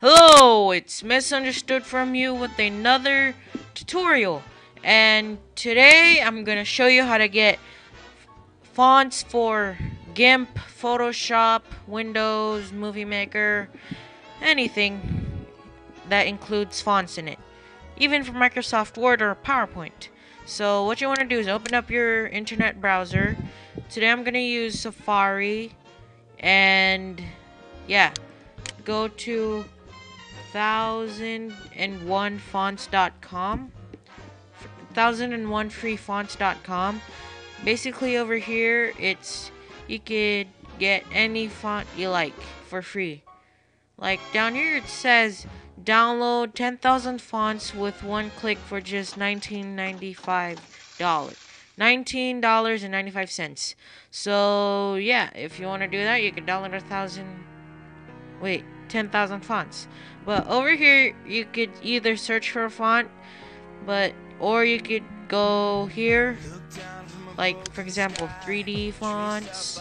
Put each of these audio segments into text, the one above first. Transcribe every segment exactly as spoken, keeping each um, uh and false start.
Hello, it's Misunderstood from you with another tutorial. And today I'm going to show you how to get fonts for GIMP, Photoshop, Windows, Movie Maker, anything that includes fonts in it. Even for Microsoft Word or PowerPoint. So what you want to do is open up your internet browser. Today I'm going to use Safari. And yeah, go to thousand and one fonts dot com, thousand and one free fonts dot com. Basically over here it's you could get any font you like for free. Like down here it says download ten thousand fonts with one click for just nineteen ninety-five dollars. nineteen dollars and ninety-five cents. So yeah, if you want to do that, you can download a thousand wait, ten thousand fonts. But over here, you could either search for a font, but or you could go here, like for example, three D fonts.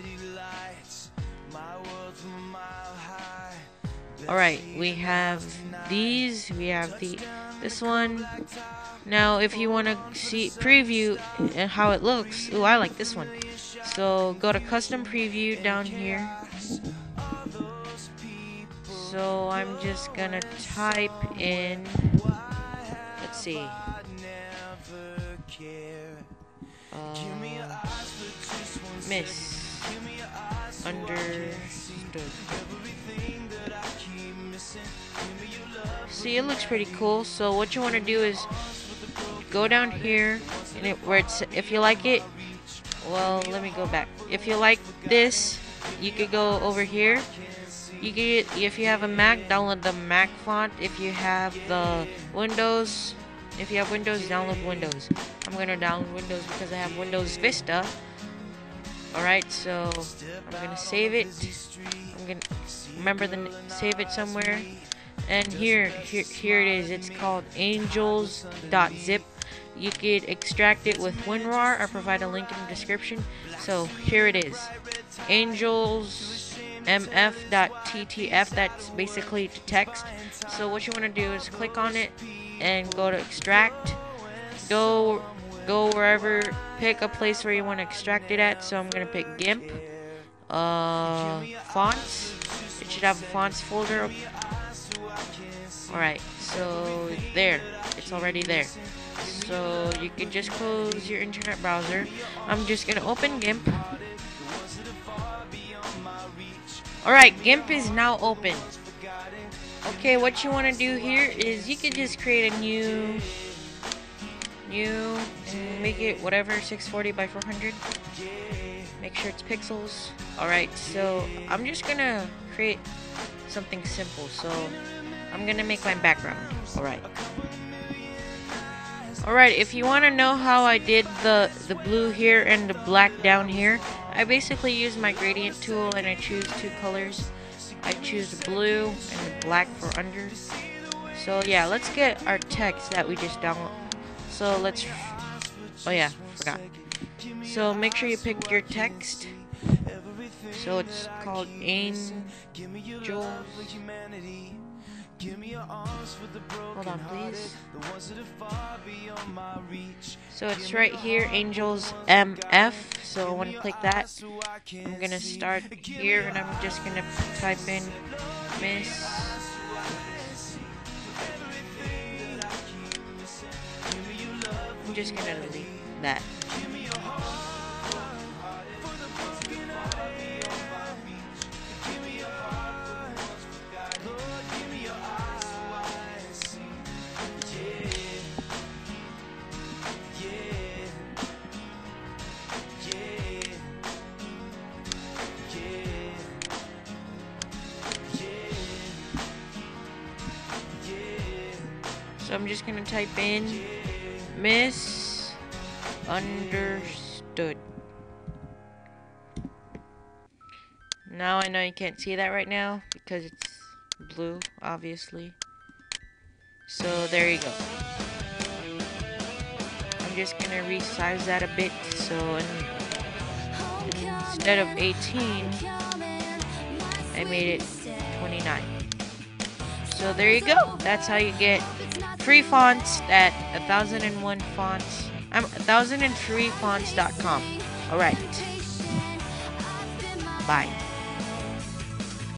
Alright, we have these, we have the this one. Now, if you want to see preview and how it looks, ooh, I like this one. So go to custom preview down here. So I'm just gonna type in, let's see, uh, miss understood. See, it looks pretty cool. So what you want to do is go down here, and it, where it's if you like it. Well, let me go back. If you like this, you could go over here. You get if you have a Mac, download the Mac font. If you have the Windows, if you have Windows, download Windows. I'm gonna download Windows because I have Windows Vista. Alright, so I'm gonna save it. I'm gonna remember the save it somewhere. And here, here, here it is. It's called angels dot zip. You could extract it with WinRAR. I'll provide a link in the description. So here it is, angels M F dot T T F. That's basically text. So what you want to do is click on it and go to extract. Go, go wherever. Pick a place where you want to extract it at. So I'm gonna pick GIMP. Uh, fonts. It should have a fonts folder. Alright, so there, it's already there. So you can just close your internet browser. I'm just gonna open GIMP. Alright, GIMP is now open. Okay, what you want to do here is you can just create a new, new, and make it whatever, six forty by four hundred. Make sure it's pixels. Alright, so I'm just gonna create something simple. So I'm gonna make my background. Alright. Alright, if you want to know how I did the, the blue here and the black down here, I basically use my gradient tool and I choose two colors. I choose blue and black for under. So yeah, let's get our text that we just downloaded. So let's, oh yeah, forgot. So make sure you pick your text. So it's called Angels. Hold on, please. So it's right here, Angels M F. So I want to click that. I'm gonna start here, and I'm just gonna type in Miss. I'm just gonna delete that. So I'm just gonna type in misunderstood. Now I know you can't see that right now because it's blue, obviously. So there you go. I'm just gonna resize that a bit. So in, instead of eighteen, I made it twenty-nine. So there you go. That's how you get free fonts at one thousand one fonts. I'm one thousand three fonts dot com. All right. Bye.